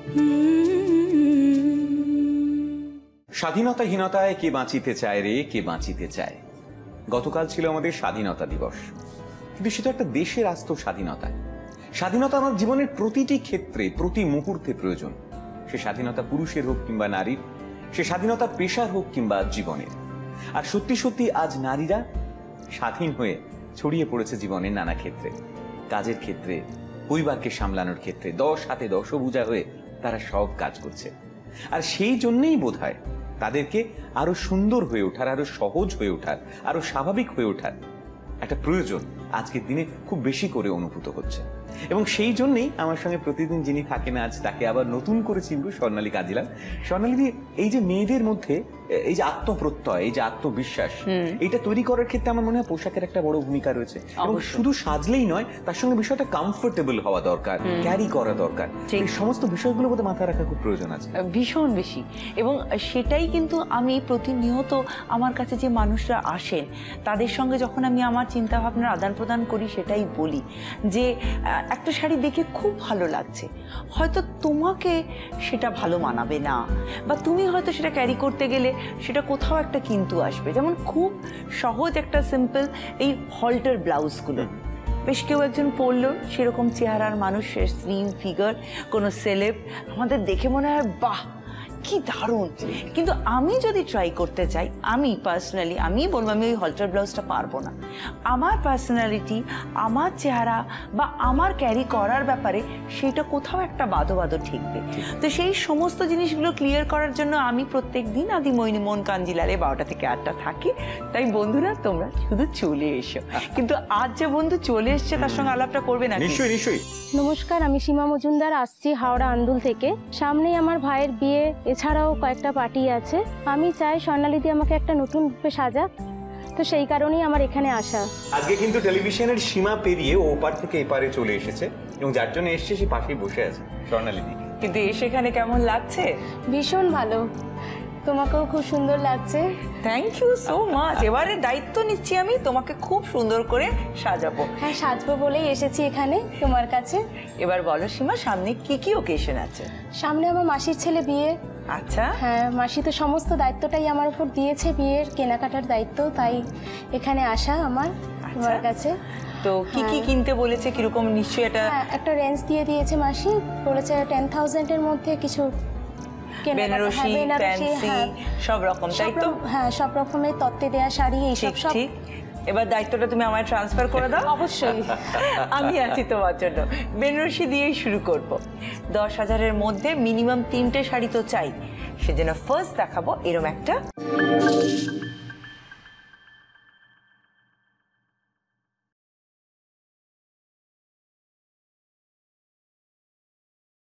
স্বাধীনতাহীনতায় কে বাঁচিতে চায় রে, কে বাঁচিতে চায়। গতকাল ছিল আমাদের স্বাধীনতা দিবস, কিন্তু সেটা একটা দেশের আস্ত স্বাধীনতা। স্বাধীনতা আমার জীবনের প্রতিটি ক্ষেত্রে প্রতি মুহূর্তে প্রয়োজন। সে স্বাধীনতা পুরুষের হোক কিংবা নারীর, সে স্বাধীনতা পেশার হোক কিংবা জীবনের। আর সত্যি সত্যি আজ নারীরা স্বাধীন হয়ে ছড়িয়ে পড়েছে জীবনের নানা ক্ষেত্রে, কাজের ক্ষেত্রে, পরিবারকে সামলানোর ক্ষেত্রে 10 হাতে 10 ভুজা হয়ে তারা সব কাজ করছে। আর সেই জন্যই বোধহয় তাদেরকে আরো সুন্দর হয়ে ওঠার, আরো সহজ হয়ে ওঠার, আরো স্বাভাবিক হয়ে ওঠার একটা প্রয়োজন আজকের দিনে খুব বেশি করে অনুভূত হচ্ছে। এবং সেই জন্যই আমার সঙ্গে প্রতিদিন যিনি থাকেন, আজ তাকে আবার নতুন করে চিনব, স্বর্ণালী কাঞ্জিলাল। স্বর্ণালী, এই যে মেয়েদের মধ্যে এই যে আত্মপ্রত্যয়, এই যে আত্মবিশ্বাস, এটা তৈরি করার ক্ষেত্রে আমার মনে হয় পোশাকের একটা বড় ভূমিকা রয়েছে। এবং শুধু সাজলেই নয়, তার সঙ্গে বিষয়টা কমফোর্টেবল হওয়া দরকার, ক্যারি করা দরকার। এই সমস্ত বিষয়গুলো বোধহয় মাথায় রাখা খুব প্রয়োজন আছে, ভীষণ বেশি। এবং সেটাই কিন্তু আমি প্রতিনিয়ত আমার কাছে যে মানুষরা আসেন তাদের সঙ্গে যখন আমি আমার চিন্তা ভাবনার আদান প্রদান করি, সেটাই বলি যে একটা শাড়ি দেখে খুব ভালো লাগছে, হয়তো তোমাকে সেটা ভালো মানাবে না, বা তুমি হয়তো সেটা ক্যারি করতে গেলে সেটা কোথাও একটা কিন্তু আসবে। যেমন খুব সহজ একটা সিম্পল এই হল্টার ব্লাউজগুলো, বেশ কেউ একজন পরলো, সেরকম চেহারার মানুষ, স্লিম ফিগার, কোনো সেলেব, আমাদের দেখে মনে হয় বাহ কি দারুণ। কিন্তু আমি যদি ট্রাই করতে চাই, আমি পার্সোনালি আমি বলবো আমি ওই হল্টার ব্লাউজটা পারবো না। আমার পার্সোনালিটি, আমার চেহারা বা আমার ক্যারি করার ব্যাপারে সেটা কোথাও একটা বাধো ঠেকবে। তো সেই সমস্ত জিনিসগুলো ক্লিয়ার করার জন্য আমি প্রত্যেক দিন আদি মোহিনী মোহন কাঞ্জিলালে 12টা থেকে 8টা থাকি। তাই বন্ধুরা, তোমরা শুধু চলে এসো। কিন্তু আজ যে বন্ধু চলে এসছে তার সঙ্গে আলাপটা করবে না? নিশ্চয়ই নিশ্চয়ই। নমস্কার, আমি সীমা মজুমদার, আসছি হাওড়া আন্দুল থেকে। সামনেই আমার ভাইয়ের বিয়ে, এছাড়াও কয়েকটা পার্টি আছে। আমি চাই স্বর্ণালীদি আমাকে একটা নতুন রূপে সাজাক, তো সেই কারণেই আমার এখানে আসা। আজকে কিন্তু টেলিভিশনের সীমা পেরিয়ে ও ওপার থেকে এপারে চলে এসেছে, এবং যার জন্য এসছে সে পাশেই বসে আছে স্বর্ণালীদি। কিন্তু সেখানে কেমন লাগছে? ভীষণ ভালো, তোমাকেও খুব সুন্দর লাগছে। Thank you so much. এবারে দায়িত্ব নিচ্ছি আমি, তোমাকে খুব সুন্দর করে সাজাবো। হ্যাঁ, সাজবো বলেই এসেছি এখানে তোমার কাছে। এবার বলো সীমা, সামনে কি কি ওকেশন আছে? সামনে আমার মাসির ছেলে বিয়ে। আচ্ছা। হ্যাঁ, মাসি তো সমস্ত দায়িত্বটাই আমার উপর দিয়েছে, বিয়ের কেনাকাটার দায়িত্ব, তাই এখানে আসা আমার তোমার কাছে। তো কি কি কিনতে বলেছে, কিরকম? নিশ্চয়ই একটা রেঞ্জ দিয়ে দিয়েছে মাসি, বলেছে 10,000 এর মধ্যে কিছু বেনারসি, ফ্যান্সি সব রকম, তাই তো? হ্যাঁ, সব রকমের তত্ত্বে দেয়া শাড়ি, এইসব সব। ঠিক। এবার দায়িত্বটা তুমি আমায় ট্রান্সফার করে দাও। অবশ্যই, আমি আছি তোমার জন্য। বেনারসি দিয়েই শুরু করব। 10,000-এর মধ্যে মিনিমাম 3টে শাড়ি তো চাই। সেজন্য ফার্স্ট দেখাবো এরকম একটা